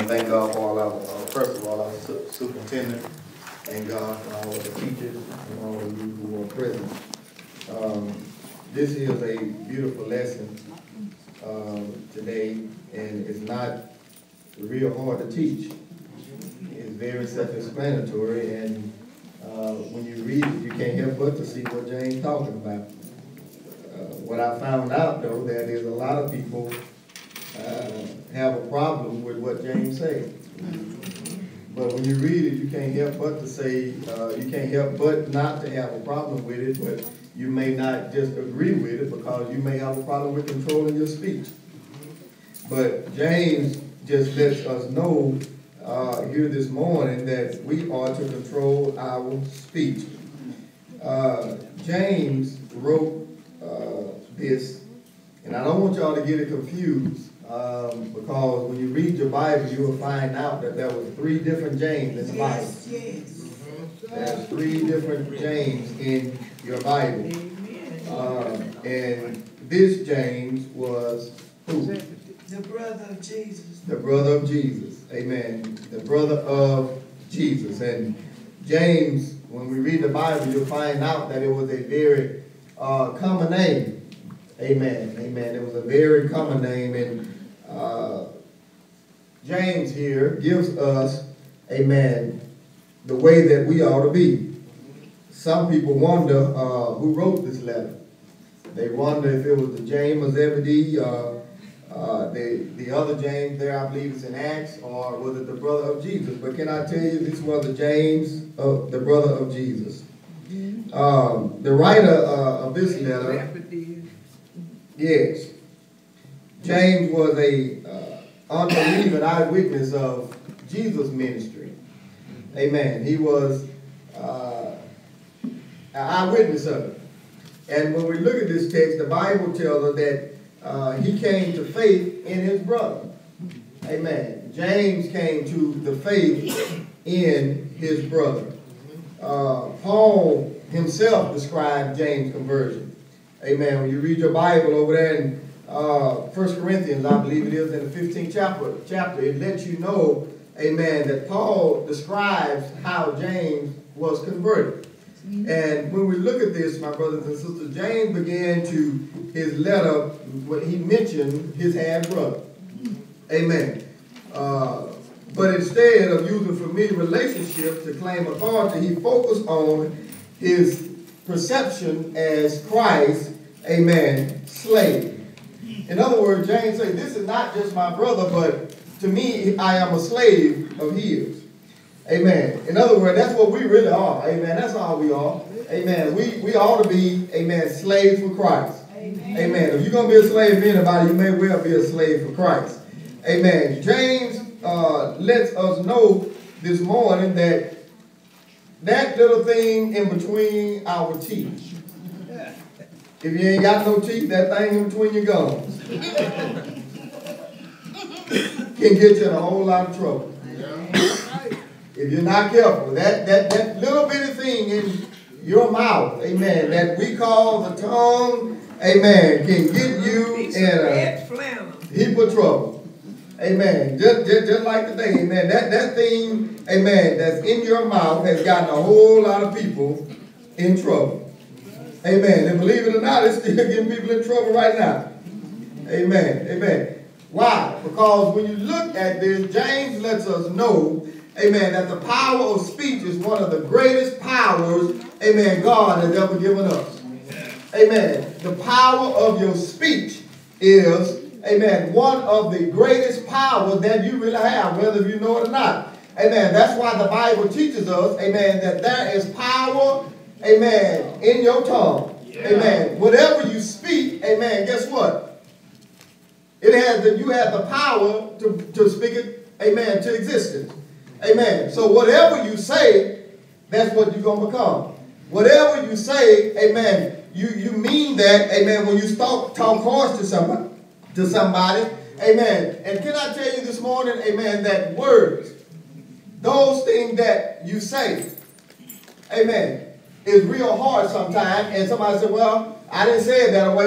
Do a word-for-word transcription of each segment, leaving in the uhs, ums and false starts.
thank God for all our, uh, first of all, our su superintendent. Thank God for all of the teachers and all of you who are present. Um, this is a beautiful lesson um, today, and it's not real hard to teach. It's very self-explanatory, and uh, when you read it, you can't help but to see what James talking about. Uh, what I found out, though, that there's a lot of people uh, have a problem with what James said. But when you read it, you can't help but to say, uh, you can't help but not to have a problem with it, but you may not just agree with it because you may have a problem with controlling your speech. But James just lets us know uh, here this morning that we are to control our speech. Uh, James wrote uh, this, and I don't want y'all to get it confused. Um, because when you read your Bible, you will find out that there was three different James in the Bible. Yes, yes. There's three different James in your Bible. Uh, and this James was who? The brother of Jesus. The brother of Jesus. Amen. The brother of Jesus. And James, when we read the Bible, you'll find out that it was a very uh, common name. Amen. Amen. It was a very common name. And Uh, James here gives us, amen, the way that we ought to be. Some people wonder uh, who wrote this letter. They wonder if it was the James of Zebedee, uh, uh, the, the other James there, I believe it's in Acts, or was it the brother of Jesus? But can I tell you, this was the James, of the brother of Jesus. Um, the writer uh, of this letter, yes, James was a uh, unbelieving eyewitness of Jesus' ministry. Amen. He was uh, an eyewitness of it. And when we look at this text, the Bible tells us that uh, he came to faith in his brother. Amen. James came to the faith in his brother. Uh, Paul himself described James' conversion. Amen. When you read your Bible over there in Uh, First Corinthians, I believe it is, in the fifteenth chapter, chapter, it lets you know, amen, that Paul describes how James was converted. Mm-hmm. And when we look at this, my brothers and sisters, James began to his letter when he mentioned his half-brother. Mm-hmm. Amen. Uh, but instead of using familiar relationships to claim authority, he focused on his perception as Christ's, amen, slave. In other words, James said, this is not just my brother, but to me, I am a slave of his. Amen. In other words, that's what we really are. Amen. That's all we are. Amen. We, we ought to be, amen, slaves for Christ. Amen. Amen. If you're going to be a slave to anybody, you may well be a slave for Christ. Amen. James uh, lets us know this morning that that little thing in between our teeth, if you ain't got no teeth, that thing in between your gums can get you in a whole lot of trouble. If you're not careful, that, that, that little bitty thing in your mouth, amen, that we call the tongue, amen, can get you in a heap of trouble. Amen. Just, just, just like today, amen, that, that thing, amen, that's in your mouth has gotten a whole lot of people in trouble. Amen. And believe it or not, it's still getting people in trouble right now. Amen. Amen. Why? Because when you look at this, James lets us know, amen, that the power of speech is one of the greatest powers, amen, God has ever given us. Amen. The power of your speech is, amen, one of the greatest powers that you really have, whether you know it or not. Amen. That's why the Bible teaches us, amen, that there is power, amen, in your tongue. Yeah. Amen. Whatever you speak, amen, guess what? It has the, you have the power to, to speak it, amen, to existence. Amen. So whatever you say, that's what you're going to become. Whatever you say, amen, you, you mean that, amen, when you talk, talk harsh to somebody, to somebody, amen. And can I tell you this morning, amen, that words, those things that you say, amen, is real hard sometimes. And somebody said, well, I didn't say it that way.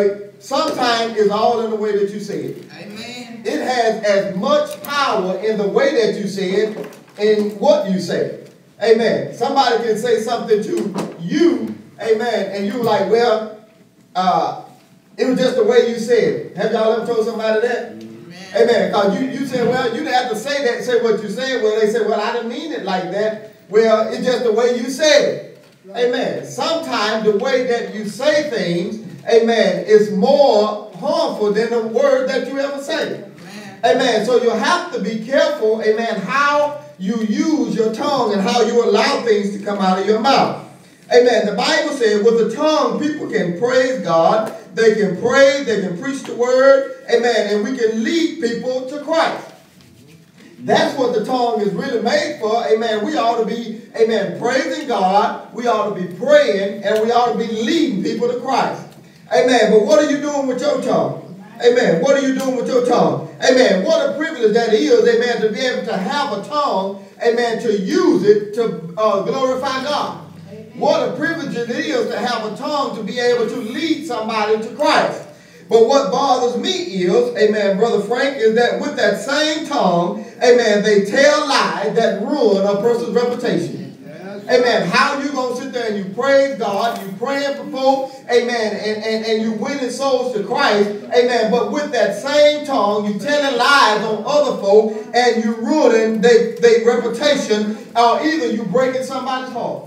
sometimes it's all in the way that you say it. Amen. It has as much power in the way that you say it in what you say. Amen. Somebody can say something to you, amen, and you're like, well, uh, it was just the way you said it. Have y'all ever told somebody that? Amen. Amen. Because you, you say, well, you didn't have to say that, say what you said. Well, they say, well, I didn't mean it like that. Well, it's just the way you said it. Right. Amen. Sometimes the way that you say things, amen, is more harmful than the word that you ever say. Amen. Amen. So you have to be careful, amen, how you use your tongue and how you allow things to come out of your mouth. Amen. The Bible says with the tongue, people can praise God. They can pray. They can preach the word. Amen. And we can lead people to Christ. That's what the tongue is really made for. Amen. We ought to be, amen, praising God. We ought to be praying. And we ought to be leading people to Christ. Amen. But what are you doing with your tongue? Amen. What are you doing with your tongue? Amen. What a privilege that is, amen, to be able to have a tongue, amen, to use it to uh, glorify God. Amen. What a privilege it is to have a tongue to be able to lead somebody to Christ. But what bothers me is, amen, Brother Frank, is that with that same tongue, amen, they tell lies that ruin a person's reputation. Amen. How you going to sit there and you praise God, you praying for folk, amen, and, and, and you winning souls to Christ, amen, but with that same tongue, you telling lies on other folk, and you ruining their they reputation, or either you breaking somebody's heart.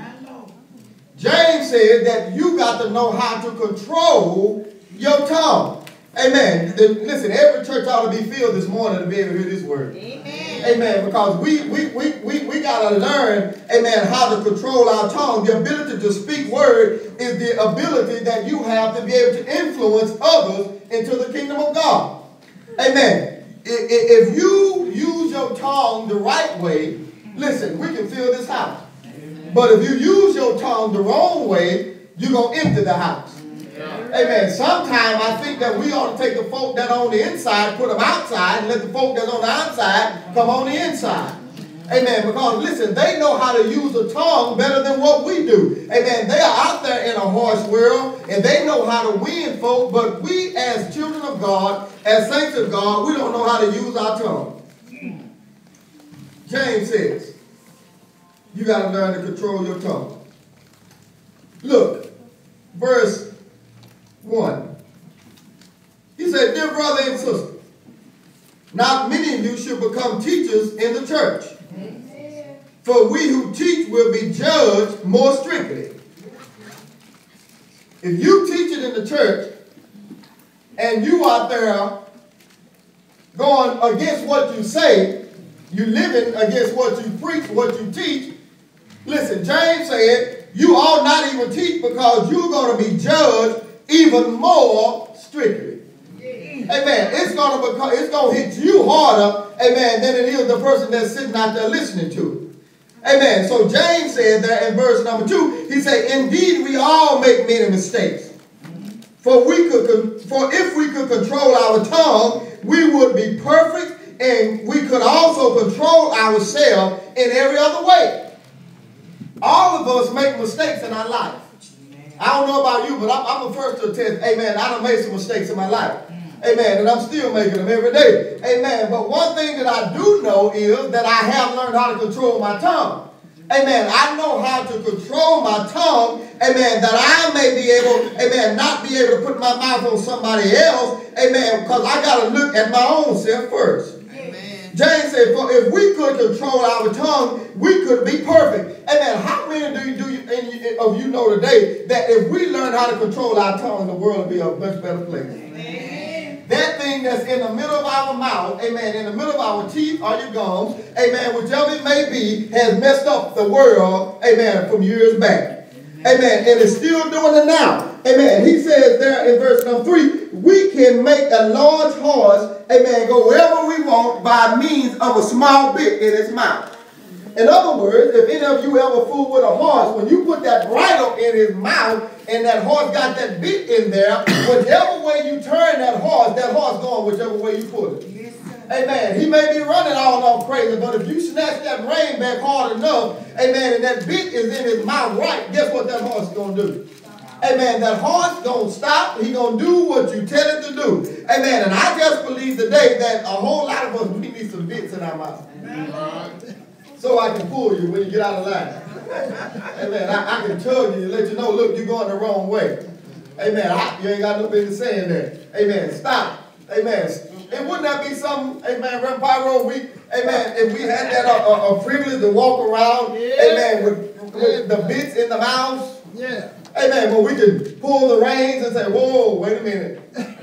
James said that you got to know how to control your tongue. Amen. The, listen, every church ought to be filled this morning to be able to hear this word. Amen. Amen. Because we we we we, we got to learn, amen, how to control our tongue. The ability to speak word is the ability that you have to be able to influence others into the kingdom of God. Amen. If you use your tongue the right way, listen, we can fill this house. But if you use your tongue the wrong way, you're going to empty the house. Amen. Sometimes I think that we ought to take the folk that are on the inside, put them outside, and let the folk that's on the outside come on the inside. Amen. Because, listen, they know how to use the tongue better than what we do. Amen. They are out there in a harsh world, and they know how to win folk, but we as children of God, as saints of God, we don't know how to use our tongue. James says, you got to learn to control your tongue. Look, verse one. He said, dear brother and sister, not many of you should become teachers in the church. Amen. For we who teach will be judged more strictly. If you teach it in the church and you out there going against what you say, you living against what you preach, what you teach, listen, James said, you ought not even teach because you're going to be judged even more strictly. Amen. It's going to become, it's going to hit you harder, amen, than it is the person that's sitting out there listening to it. Amen. So James said there in verse number two, he said, indeed we all make many mistakes. For we could, for if we could control our tongue, we would be perfect, and we could also control ourselves in every other way. All of us make mistakes in our life. I don't know about you, but I'm, I'm the first to attest, amen, I done made some mistakes in my life. Amen, and I'm still making them every day. Amen, but one thing that I do know is that I have learned how to control my tongue. Amen, I know how to control my tongue, amen, that I may be able, amen, not be able to put my mouth on somebody else, amen, because I got to look at my own self first. James said, for if we could control our tongue, we could be perfect. Amen. How many do you, do you, of you know today that if we learn how to control our tongue, the world will be a much better place? Amen. That thing that's in the middle of our mouth, amen, in the middle of our teeth or your gums, amen, whichever it may be, has messed up the world, amen, from years back. Amen. Amen. And it's still doing it now. Amen. He says there in verse number three, we can make a large horse, amen, go wherever we want by means of a small bit in its mouth. In other words, if any of you ever fool with a horse, when you put that bridle in his mouth and that horse got that bit in there, whichever way you turn that horse, that horse going whichever way you put it. Yes, amen. He may be running all off crazy, but if you snatch that rein back hard enough, amen, and that bit is in his mouth right, guess what that horse is going to do? Amen. That horse gonna stop. He gonna do what you tell it to do. Amen. And I just believe today that a whole lot of us, we need some bits in our mouth. So I can pull you when you get out of line. Amen. I, I can tell you, let you know, look, you're going the wrong way. Amen. I, you ain't got no business saying that. Amen. Stop. Amen. And wouldn't that be something, amen, Reverend Pyro, we, amen, if we had that a, a, a privilege to walk around, yeah. amen, with, with the bits in the mouths. Yeah. Amen. But we can pull the reins and say, whoa, wait a minute.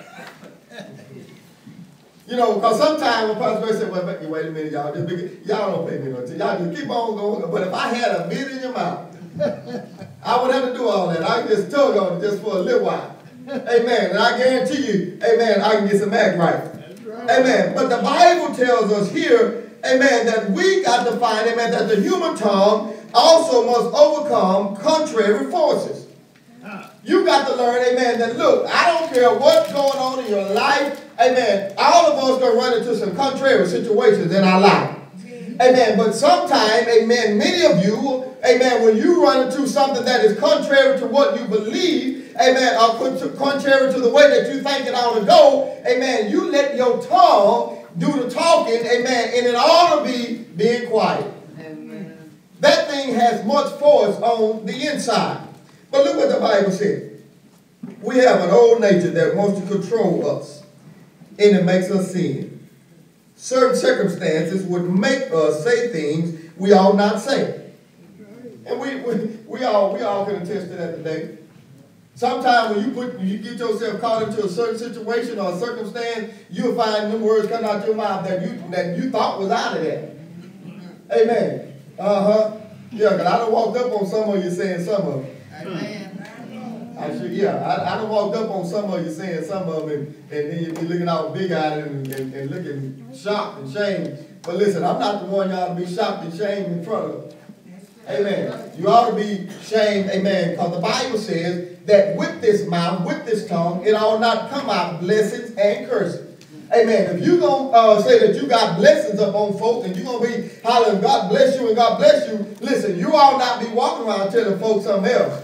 You know, because sometimes when Pastor Ray said, well, wait a minute, y'all, just y'all don't pay me no attention. Y'all just keep on going. But if I had a bit in your mouth, I wouldn't have to do all that. I can just tug on it just for a little while. Amen. And I guarantee you, amen, I can get some act right. Right. Amen. But the Bible tells us here, amen, that we got to find, amen, that the human tongue also must overcome contrary forces. You got to learn, amen, that look, I don't care what's going on in your life, amen, all of us going to run into some contrary situations in our life. Amen. But sometimes, amen, many of you, amen, when you run into something that is contrary to what you believe, amen, or contrary to the way that you think it ought to go, amen, you let your tongue do the talking, amen, and it ought to be being quiet. Amen. That thing has much force on the inside. But look what the Bible said. We have an old nature that wants to control us, and it makes us sin. Certain circumstances would make us say things we ought not say. And we, we, we, all, we all can attest to that today. Sometimes when you put you get yourself caught into a certain situation or a circumstance, you'll find them words come out your mouth that you that you thought was out of there. Amen. Uh-huh. Yeah, because I done walked up on some of you saying some of them. Amen. I should, yeah, I, I done walked up on some of you saying some of them, and, and then you be looking out big-eyed and, and, and looking shocked and shamed. But listen, I'm not the one y'all to be shocked and shamed in front of. Amen. You ought to be shamed, amen, because the Bible says that with this mouth, with this tongue, it ought not come out blessings and curses. Amen. If you're going to uh, say that you got blessings up on folks and you're going to be hollering, God bless you and God bless you, listen, you ought not be walking around telling folks something else.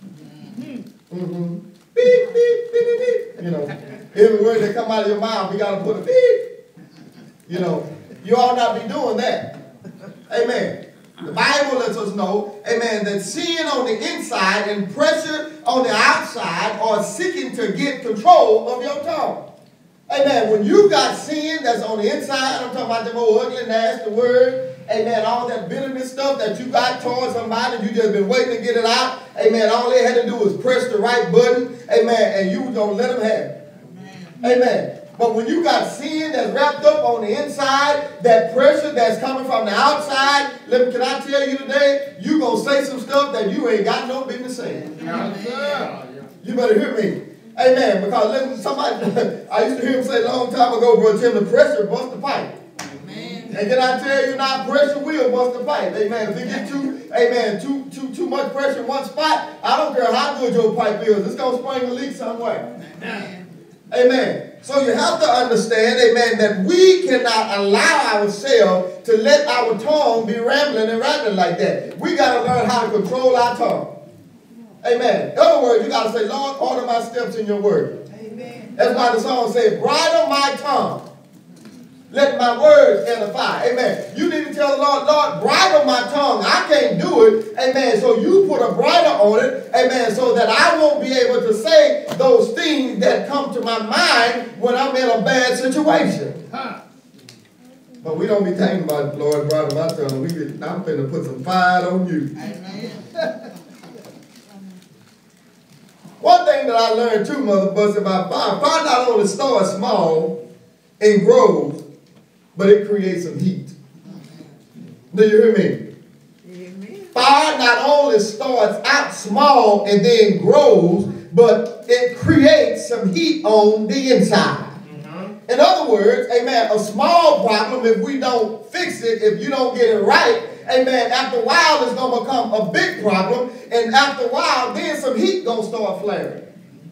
Mm-hmm. Beep, beep, beep, beep, beep. You know, every word that come out of your mouth, we got to put a beep. You know, you ought not be doing that. Amen. The Bible lets us know, amen, that sin on the inside and pressure on the outside are seeking to get control of your tongue. Amen. When you got sin that's on the inside, I'm talking about them old ugly, nasty word, amen, all that bitterness stuff that you got towards somebody, you just been waiting to get it out. Amen. All they had to do was press the right button, amen, and you was going to let them have it. Amen. Amen. But when you got sin that's wrapped up on the inside, that pressure that's coming from the outside, let me, can I tell you today, you're going to say some stuff that you ain't got no business saying. Amen. You better hear me. Amen. Because listen, somebody, I used to hear him say a long time ago, Brother Tim, the pressure busts the pipe. Amen. And can I tell you now, pressure will bust the pipe. Amen. If it get too, amen, too, too, too much pressure in one spot, I don't care how good your pipe is, it's going to spring a leak somewhere. Amen. Amen. So you have to understand, amen, that we cannot allow ourselves to let our tongue be rambling and rattling like that. We got to learn how to control our tongue. Amen. In other words, you got to say, Lord, order my steps in your word. Amen. That's why the song says, bridle my tongue. Let my words edify. Amen. You need to tell the Lord, Lord, bridle my tongue. I can't do it. Amen. So you put a bridle on it. Amen. So that I won't be able to say those things that come to my mind when I'm in a bad situation. Huh. But we don't be thinking about, Lord, bridle my tongue. We be, I'm finna put some fire on you. Amen. One thing that I learned too, Mother Bus, about fire, fire not only starts small and grows, but it creates some heat. Do you hear me? Amen. Fire not only starts out small and then grows, but it creates some heat on the inside. Mm-hmm. In other words, amen, a small problem, if we don't fix it, if you don't get it right, amen, after a while it's going to become a big problem, and after a while then some heat going to start flaring.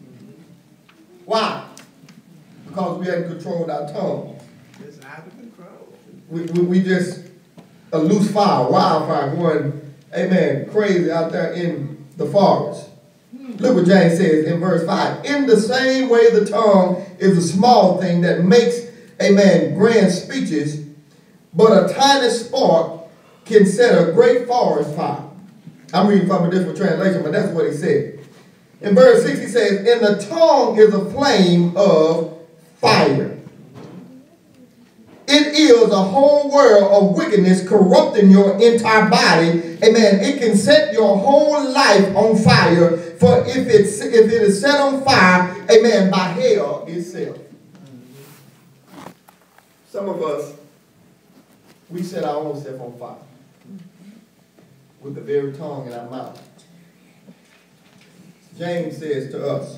Why? Because we hadn't controlled our tongue. It's out of control. We, we, we just a loose fire, wildfire going, amen, crazy out there in the forest. Look what James says in verse five. In the same way the tongue is a small thing that makes, amen, grand speeches, but a tiny spark can set a great forest fire. I'm reading from a different translation, but that's what he said. In verse six he says, and the tongue is a flame of fire. It is a whole world of wickedness corrupting your entire body. Amen. It can set your whole life on fire. For if it's if it is set on fire, amen, by hell itself. Some of us, we set our own self on fire with the very tongue in our mouth. James says to us,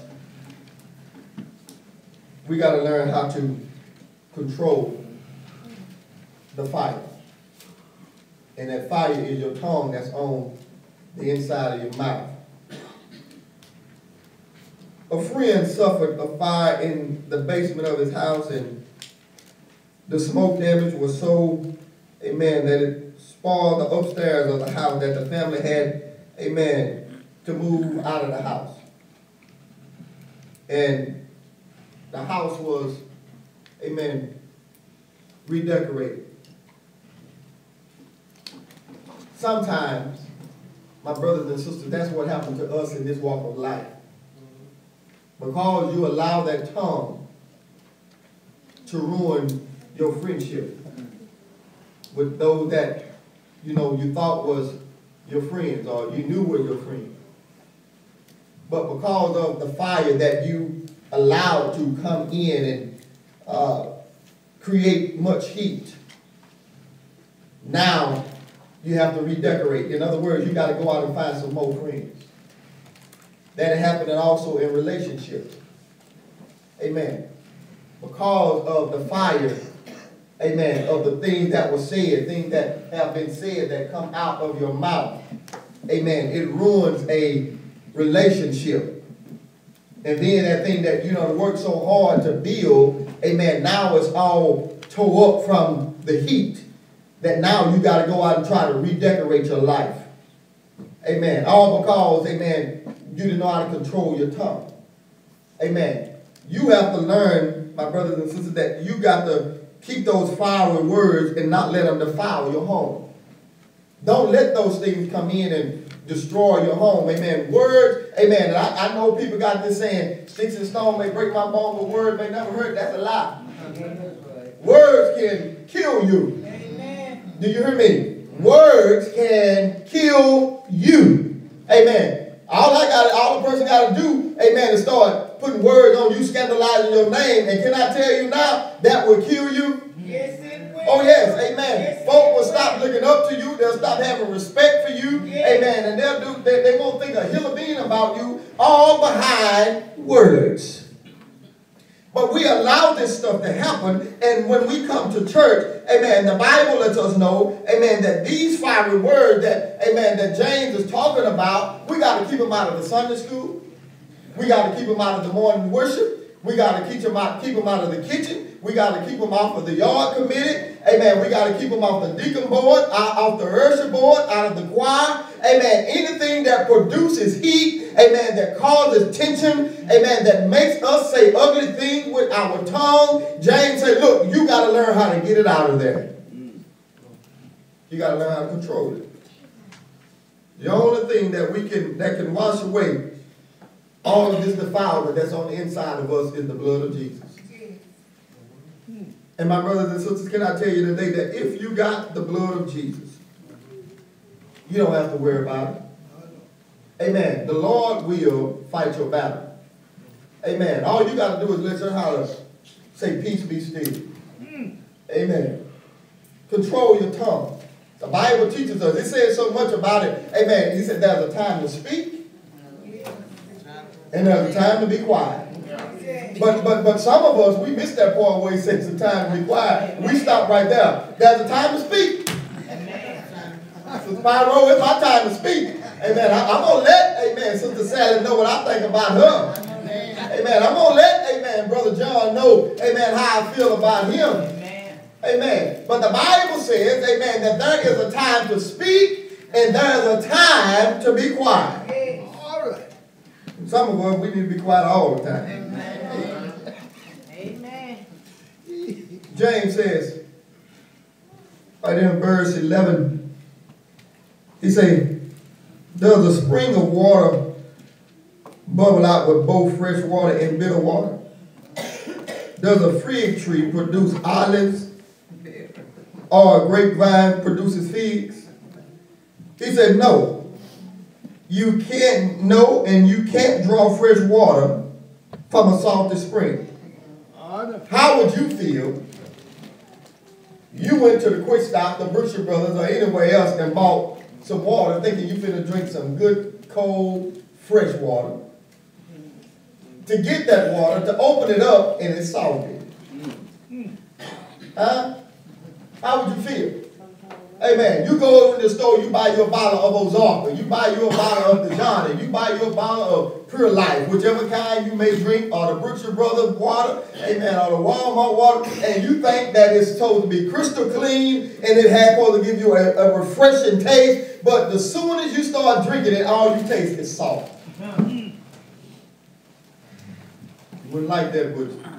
we got to learn how to control the fire. And that fire is your tongue that's on the inside of your mouth. A friend suffered a fire in the basement of his house, and the smoke damage was so, amen, that it spoiled the upstairs of the house, that the family had, amen, to move out of the house. And the house was, amen, redecorated. Sometimes, my brothers and sisters, that's what happened to us in this walk of life. Because you allow that tongue to ruin your friendship with those that, you know, you thought was your friends or you knew were your friends. But because of the fire that you allowed to come in and uh, create much heat, now you have to redecorate. In other words, you got to go out and find some more friends. That happened also in relationships. Amen. Because of the fire, amen, of the things that were said, things that have been said that come out of your mouth. Amen. It ruins a relationship. And then that thing that you know worked so hard to build, amen, now it's all tore up from the heat. That now you got to go out and try to redecorate your life. Amen. All because, amen, you didn't know how to control your tongue. Amen. You have to learn, my brothers and sisters, that you got to keep those fiery words and not let them defile your home. Don't let those things come in and destroy your home. Amen. Words, amen. And I, I know people got this saying, sticks and stones may break my bones, but words may never hurt. That's a lie. Words can kill you. Do you hear me? Words can kill you. Amen. All I got, all the person got to do, amen, is start putting words on you, scandalizing your name. And can I tell you now, that will kill you? Yes, it will. Oh, yes, amen. Yes, folk will stop looking up to you. They'll stop having respect for you. Yes. Amen. And they'll do, they, they won't think a hill of bean about you, all behind words. But we allow this stuff to happen, and when we come to church, amen, the Bible lets us know, amen, that these fiery words that, amen, that James is talking about, we got to keep them out of the Sunday school. We got to keep them out of the morning worship. We got to keep them out, keep them out of the kitchen. We got to keep them off of the yard committee. Amen. We got to keep them off the deacon board, off the usher board, out of the choir. Amen. Anything that produces heat, amen, that causes tension, amen, that makes us say ugly things with our tongue. James said, look, you got to learn how to get it out of there. You got to learn how to control it. The only thing that we can, that can wash away all of this defilement that's on the inside of us is the blood of Jesus. And my brothers and sisters, can I tell you today that if you got the blood of Jesus, you don't have to worry about it. Amen. The Lord will fight your battle. Amen. All you got to do is listen how to say, peace be still. Amen. Control your tongue. The Bible teaches us. It says so much about it. Amen. He said there's a time to speak and there's a time to be quiet. But but but some of us, we miss that part where he says it's a time to be quiet. We stop right there. There's a time to speak. Sister Pyro, it's my time to speak. Amen. I, I'm going to let, amen, Sister Sally know what I think about her. Amen. I'm going to let, amen, Brother John know, amen, how I feel about him. Amen. But the Bible says, amen, that there is a time to speak and there is a time to be quiet. Some of us, we need to be quiet all the time. Amen. Amen. James says, right in verse eleven, he says, does a spring of water bubble out with both fresh water and bitter water? Does a fig tree produce olives, or a grapevine produces figs? He said, no. You can't know, and you can't draw fresh water from a salty spring. How would you feel? You went to the quick stop, the Butcher Brothers, or anywhere else, and bought some water, thinking you finna drink some good, cold, fresh water. To get that water, to open it up, and it's salty. Huh? How would you feel? Amen. You go in the store, you buy your bottle of Ozarka, you buy your bottle of Dijon, you buy your bottle of Pure Life, whichever kind you may drink, or the Butcher Brothers water, amen, or the Walmart water, and you think that it's supposed to be crystal clean, and it has supposed to give you a, a refreshing taste, but as soon as you start drinking it, all you taste is salt. You wouldn't like that, would you?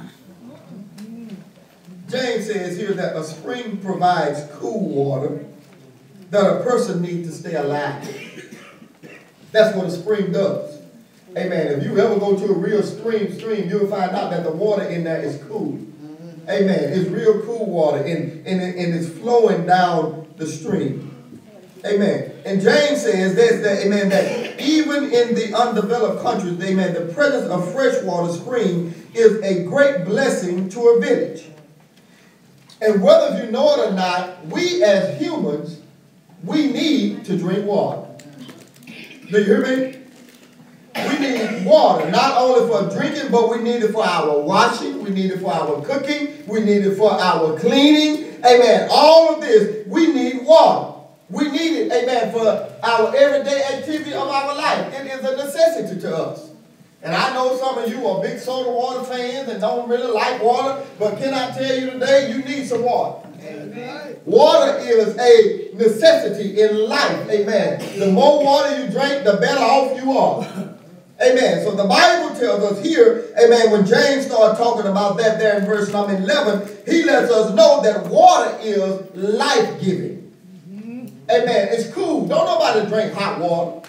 James says here that a spring provides cool water that a person needs to stay alive. That's what a spring does. Amen. If you ever go to a real stream, stream, you'll find out that the water in there is cool. Amen. It's real cool water, and, and, and it's flowing down the stream. Amen. And James says that, that, amen, that even in the undeveloped countries, amen, the presence of freshwater spring is a great blessing to a village. And whether you know it or not, we as humans, we need to drink water. Do you hear me? We need water, not only for drinking, but we need it for our washing, we need it for our cooking, we need it for our cleaning. Amen. All of this, we need water. We need it, amen, for our everyday activity of our life. It is a necessity to us. And I know some of you are big soda water fans and don't really like water, but can I tell you today, you need some water. Amen. Water is a necessity in life. Amen. The more water you drink, the better off you are. Amen. So the Bible tells us here, amen, when James started talking about that there in verse number eleven, he lets us know that water is life-giving. Mm-hmm. Amen. It's cool. Don't nobody drink hot water.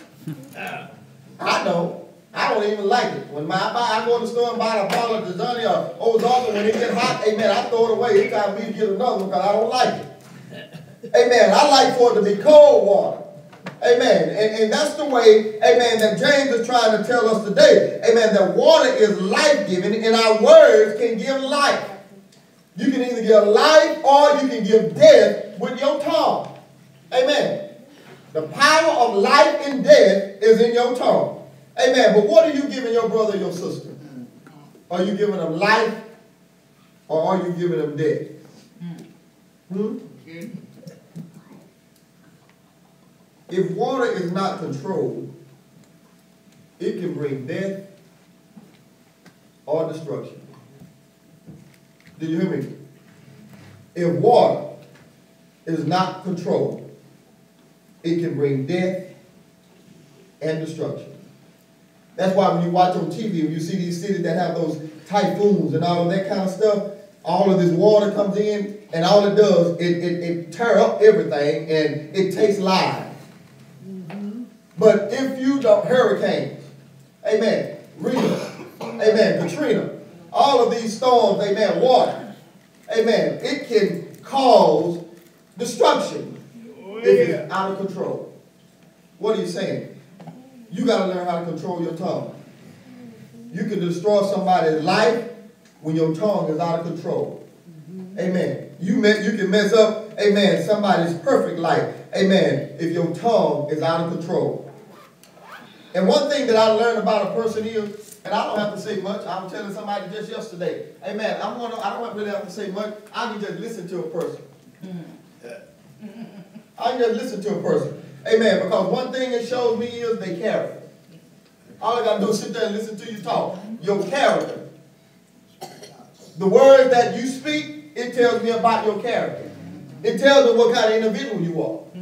I know. I don't even like it. When my, I go to the store and buy a bottle of Dijon or Ozarka, when it gets hot, amen, I throw it away. It's time for me to get another one because I don't like it. Amen. I like for it to be cold water. Amen. And, and that's the way, amen, that James is trying to tell us today. Amen, that water is life-giving and our words can give life. You can either give life or you can give death with your tongue. Amen. The power of life and death is in your tongue. Amen. But what are you giving your brother or your sister? Are you giving them life or are you giving them death? Hmm? If water is not controlled, it can bring death or destruction. Do you hear me? If water is not controlled, it can bring death and destruction. That's why when you watch on T V, when you see these cities that have those typhoons and all of that kind of stuff, all of this water comes in, and all it does, it, it, it tears up everything, and it takes lives. Mm-hmm. But if you don't, hurricanes, amen, Rita, amen, Katrina, all of these storms, amen, water, amen, it can cause destruction oh, yeah. if it's out of control. What are you saying? You got to learn how to control your tongue. You can destroy somebody's life when your tongue is out of control. Mm-hmm. Amen. You, met, you can mess up, amen, somebody's perfect life. Amen. If your tongue is out of control. And one thing that I learned about a person is, and I don't have to say much. I was telling somebody just yesterday. Amen. I'm gonna, I don't really have to say much. I can just listen to a person. Mm-hmm. I can just listen to a person. Amen. Because one thing it shows me is their character. All I got to do is sit there and listen to you talk. Your character. The words that you speak, it tells me about your character. It tells me what kind of individual you are.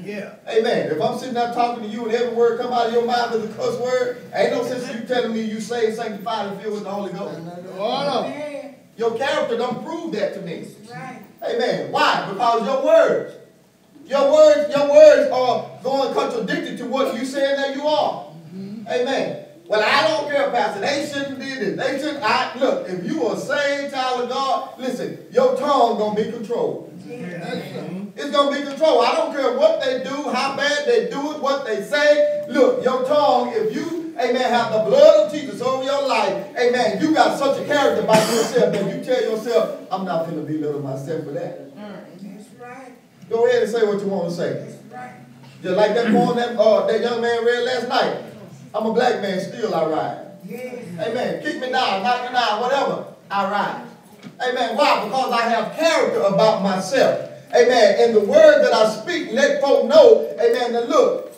Yeah. Amen. If I'm sitting there talking to you and every word come out of your mouth is a cuss word, ain't no sense in you telling me you saved, sanctified, and filled with the Holy Ghost. Oh, no. Your character don't prove that to me. Right. Amen. Why? Because your words. Your words, your words are going contradicted to what you saying that you are. Mm-hmm. Amen. Well, I don't care, Pastor. They shouldn't do this. They shouldn't. I, look, if you are a saved child of God, listen, your tongue going to be controlled. Mm-hmm. It's going to be controlled. I don't care what they do, how bad they do it, what they say. Look, your tongue, if you, amen, have the blood of Jesus over your life, amen, you got such a character about yourself that you tell yourself, I'm not going to belittle myself for that. That's right. Go ahead and say what you want to say. That's right. Just like that poem that, uh, that young man read last night. I'm a black man, still I ride. Yes. Amen. Kick me down, knock me down, whatever, I ride. Amen. Why? Because I have character about myself. Amen. And the word that I speak, let folk know, amen, that look,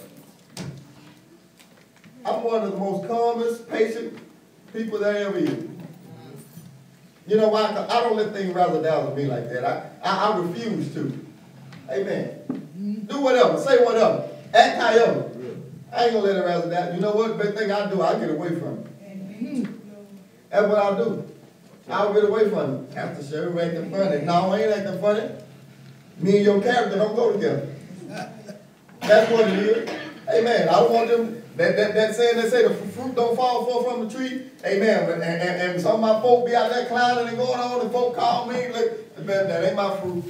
I'm one of the most calmest, patient people that ever is. You know why? Because I don't let things razzle dazzle me like that. I, I, I refuse to. Amen. Do whatever. Say whatever. Act however. I ain't going to let it razzle dazzle. You know what? The best thing I do, I get away from it. That's what I'll do. I'll get away from it. Pastor Sherry acting funny. No, I ain't acting funny. Me and your character don't go together. That's what it is. Amen. I don't want them, that, that, that saying they say the fruit don't fall far from the tree. Amen. And, and, and some of my folk be out there clowning and going on and folk call me, look, that ain't my fruit.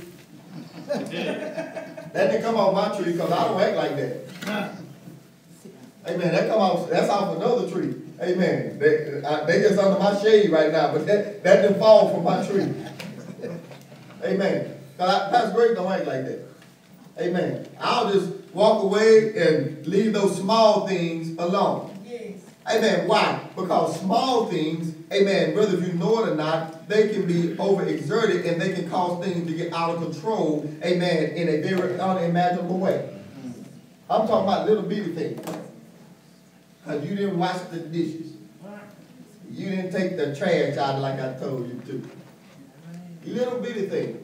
That didn't come off my tree because I don't act like that. Amen. That come off, that's off another tree. Amen. They, I, they just under my shade right now, but that, that didn't fall from my tree. Amen. Because Pastor Greg don't act like that. Amen. I'll just walk away and leave those small things alone. Yes. Amen. Why? Because small things, amen, whether if you know it or not, they can be overexerted and they can cause things to get out of control, amen, in a very unimaginable way. I'm talking about little bitty things. Because you didn't wash the dishes. You didn't take the trash out like I told you to. Little bitty things.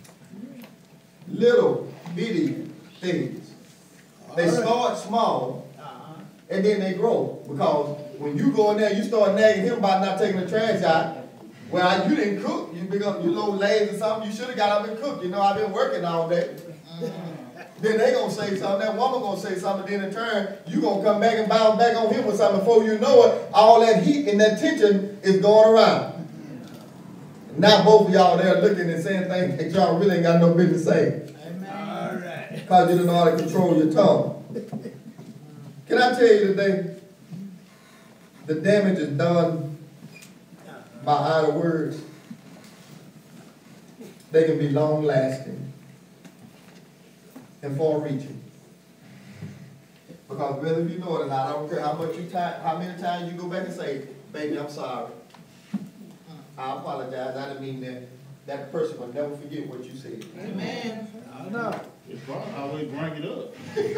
Little bitty things. They start small and then they grow. Because when you go in there, you start nagging him about not taking the trash out. Well, you didn't cook. You become you little lazy or something. You should have got up and cooked. You know, I've been working all day. Then they going to say something. That woman going to say something. Then in turn, you going to come back and bounce back on him with something. Before you know it, all that heat and that tension is going around. Now both of y'all there looking and saying things that y'all really ain't got no business saying. Amen. All right. Because you don't know how to control your tongue. Can I tell you today, the damage is done by idle words. They can be long-lasting and far-reaching. Because whether you know it or not, I don't care how much you time, how many times you go back and say, baby, I'm sorry. I apologize. I didn't mean that. That person will never forget what you said. Amen. I know. It's probably always bring it up.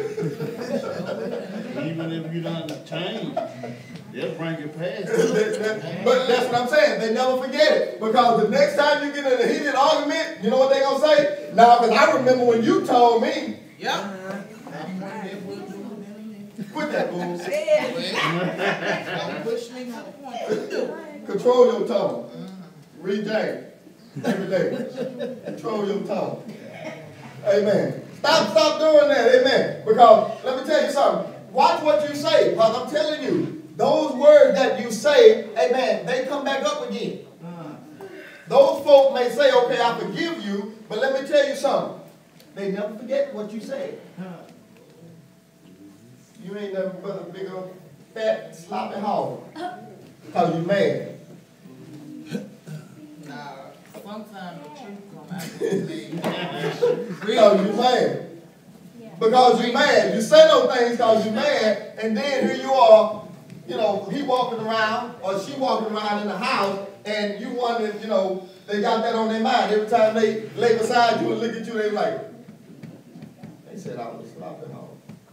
Even if you done change, they'll bring it past. But that's what I'm saying. They never forget it. Because the next time you get in a heated argument, you know what they're going to say? Now, because I remember when you told me. Yep. Quit that bull. Push Control your tongue. Read James every day. Control your tongue. Amen. Stop, stop doing that. Amen. Because let me tell you something. Watch what you say. Because I'm telling you, those words that you say, amen, they come back up again. Those folk may say, okay, I forgive you, but let me tell you something. They never forget what you say. You ain't never but a big old fat sloppy hog. Because you mad. Nah, sometimes the truth come out. Because you mad. Because you mad. You say those things because you mad, and then here you are, you know, he walking around or she walking around in the house, and you wonder, you know, they got that on their mind. Every time they lay beside you and look at you, they like, they said I was a sloppy hog.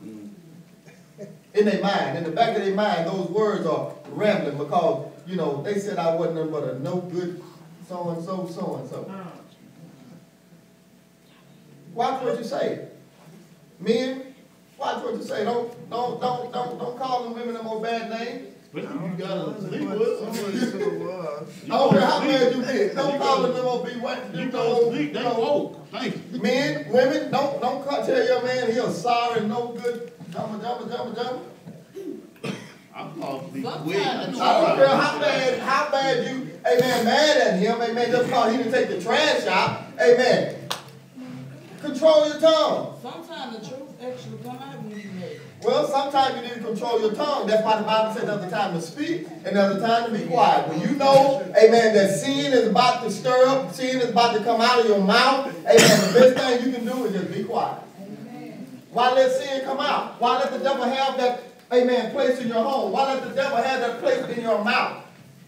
In their mind, in the back of their mind, those words are rambling because, you know, they said I wasn't nothing but a no good so-and-so, so-and-so. Watch what you say. Men, Watch what you say. Don't, don't, don't, don't, don't call them women no more bad names. But you gotta sleep with them. I don't care how bad you get. Don't call them no more be what You you don't know. sleep, they woke. Thank you. Men, women, don't, don't call, tell your man he's sorry, no good. Jumper, jumper, jumper, jumper. I'm probably Sometimes quick. the I don't care how bad, how bad you, amen, mad at him, amen, just because he didn't take the trash out, amen. Control your tongue. Sometimes the truth actually come out when you make. Well, sometimes you need to control your tongue. That's why the Bible says there's a time to speak and there's a time to be quiet. When you know, amen, that sin is about to stir up, sin is about to come out of your mouth, amen, the best thing you can do is just be quiet. Why let sin come out? Why let the devil have that, amen, place in your home? Why let the devil have that place in your mouth?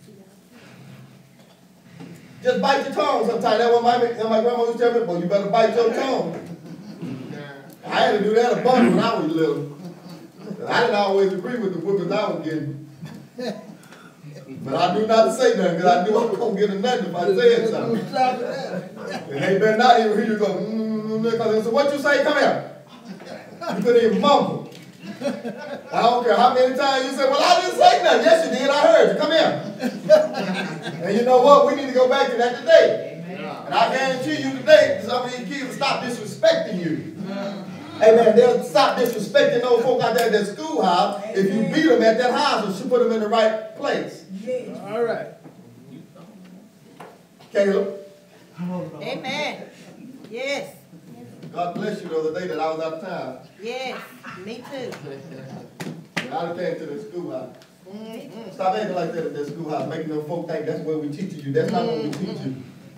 Just bite your tongue sometimes. That's what my, my grandma used to tell me, well, you better bite your tongue. I had to do that a bunch when I was little. I didn't always agree with the whoopings I was getting. But I knew not to say nothing because I knew I was going to get a nothing if I said something. And they better not even hear you go, mm-hmm, because they said, what you say? Come here. You couldn't even mumble. I don't care how many times you say, well, I didn't say nothing. Yes, you did. I heard you. Come here. And you know what? We need to go back to that today. Amen. And I guarantee you today, some of these kids will stop disrespecting you. Mm-hmm. Amen. They'll stop disrespecting those folk out there at that schoolhouse. If you beat them at that house, you should put them in the right place. Yes. All right. Caleb. Amen. Yes. God bless you the other day that I was out of town. Yes. Me too. And I came to the schoolhouse. Mm-hmm. Stop acting like that at that schoolhouse, making them folk think that's where we teach you. That's not what we teach you.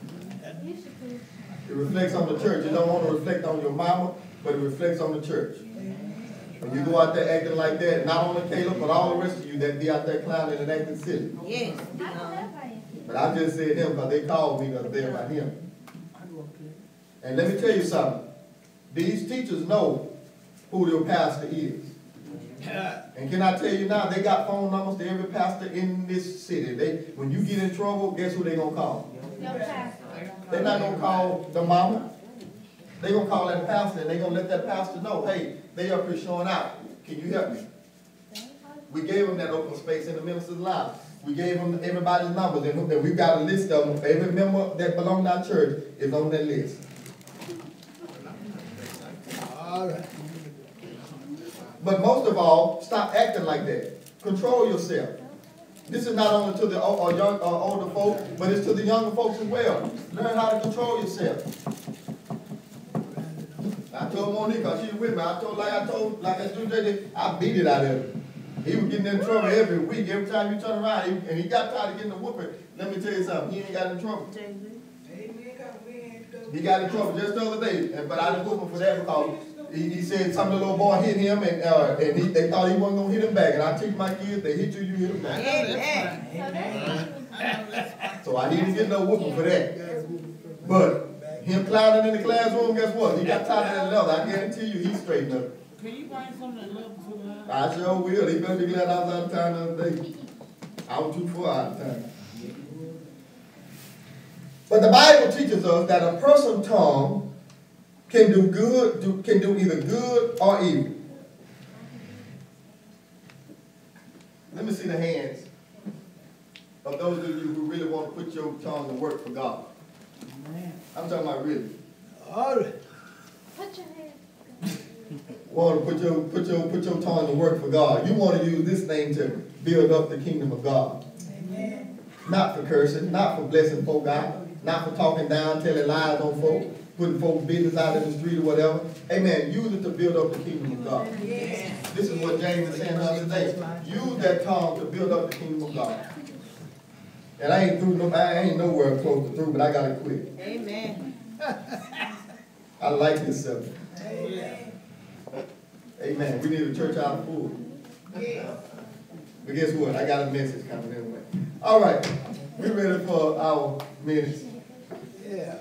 It reflects on the church. You don't want to reflect on your mama, but it reflects on the church. When you go out there acting like that, not only Caleb, but all the rest of you that be out there clowning and acting silly. Yes. But I just said him because they called me the other day about him. And let me tell you something. These teachers know who their pastor is. And can I tell you now, they got phone numbers to every pastor in this city. They, when you get in trouble, guess who they gonna call? They're not gonna call the mama. They're gonna call that pastor and they're gonna let that pastor know, hey, they up here showing out. Can you help me? We gave them that open space in the minister's lounge. We gave them everybody's numbers, and we've got a list of them. Every member that belongs to our church is on that list. All right. But most of all, stop acting like that. Control yourself. This is not only to the or young, or older folk, but it's to the younger folks as well. Learn how to control yourself. I told Monique, because she was with me, I told, like I told, like I told, I beat it out of him. He was getting in trouble every week. Every time you turn around, he, and he got tired of getting a whooping. Let me tell you something, he ain't got in trouble. He got in trouble just the other day, but I didn't whoop him for that because he, he said some of the little boy hit him, and, uh, and he, they thought he wasn't going to hit him back. And I teach my kids, they hit you, you hit them back. Amen. So I didn't get no whooping for that. But him clowning in the classroom, guess what? He got tired of that leather. I guarantee you he's straightened up. Can you bring some of that love to the house? I sure will. He better be glad I was out of town the other day. I was too far out of town. But the Bible teaches us that a person's tongue can do good, do, can do either good or evil. Let me see the hands of those of you who really want to put your tongue to work for God. I'm talking about really. All right. Put your hand. Want to put your put your put your tongue to work for God. You want to use this thing to build up the kingdom of God. Amen. Not for cursing, not for blessing folk out, not for talking down, telling lies on folk, putting folks' business out in the street or whatever. Amen. Use it to build up the kingdom of God. Yes. This is what James is saying the other day. Use that tongue to build up the kingdom of God. And I ain't through no, I ain't nowhere close to through, but I gotta quit. Amen. I like this subject. Amen. Amen. We need a church out of full. But guess what? I got a message coming anyway. All right. We ready for our minutes. Yeah.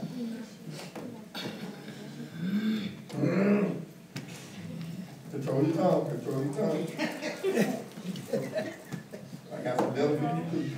Control your tongue. Control your tongue. I got some devil for you too.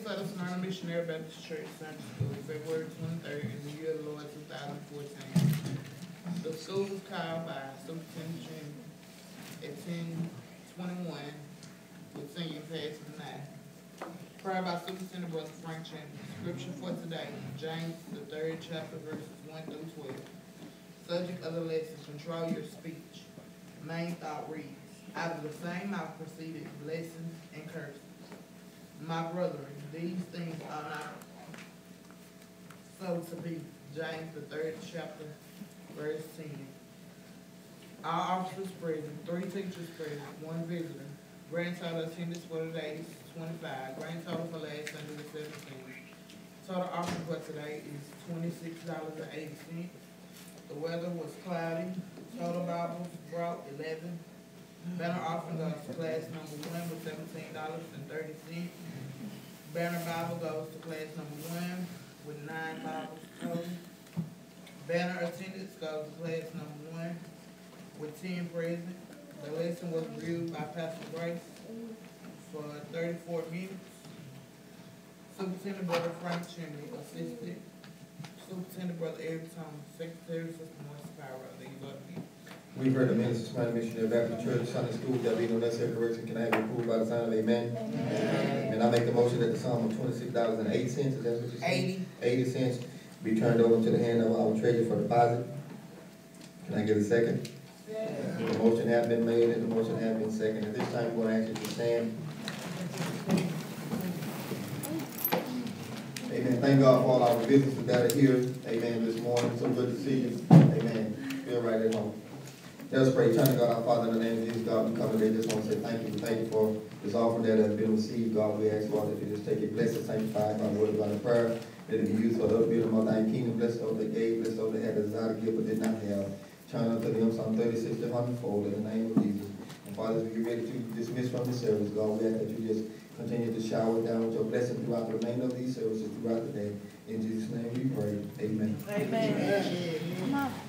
Attendance of the Smyrna Missionary Baptist Church Sunday School, February twenty-third, in the year of the Lord two thousand fourteen. The school was called by Superintendent at ten twenty-one, with senior class of nine. Prayer by Superintendent Brother Frank Chandler. Scripture for today, James, the third chapter, verses one through twelve. Subject of the lesson, control your speech. Main thought reads, out of the same mouth proceeded blessings and curses. My brethren, these things are not so to be. James, the third chapter, verse ten. Our officers present, three teachers present, one visitor. Grand total attendance for today is twenty-five. Grand total for last Sunday was seventeen. Total offering for today is twenty-six dollars and eighty cents. The weather was cloudy. Total Bibles brought eleven. Banner offering goes to class number one with seventeen dollars and thirty cents. Banner Bible goes to class number one with nine Bibles total. Banner attendance goes to class number one with ten present. The lesson was reviewed by Pastor Grace for thirty-four minutes. Superintendent Brother Frank Chandler assisted. Superintendent Brother Eric Thomas, Secretary Sister Morris Pyro. These are the people. We've heard the minister, Smyrna Missionary Baptist Church Sunday School, there be no necessary correction, can I have it approved by the sign of amen? Amen. And I make the motion that the sum of twenty-six dollars and eight cents, is that what you said? Eighty. Eighty cents be turned over to the hand of our treasurer for deposit. Can I get a second? The motion has been made and the motion has been seconded. At this time, we're going to ask you to stand. Amen. Thank God for all our visitors that are here. Amen. This morning, so good to see you. Amen. Feel right at home. Let us pray. Turn to God, our Father, in the name of Jesus, God, we come today. Just want to say thank you. Thank you for this offering that has been received. God, we ask, Lord, that you just take it, bless it, sanctify it by the word of God and prayer. That it be used for the upbuilding of thy kingdom. Bless those that gave, bless those that had a desire to give but did not have. Turn unto them Psalm thirty-six to one hundred fold in the name of Jesus. And Father, as we get ready to dismiss from the service, God, we ask that you just continue to shower down with your blessing throughout the remainder of these services throughout the day. In Jesus' name we pray. Amen. Amen. Come on.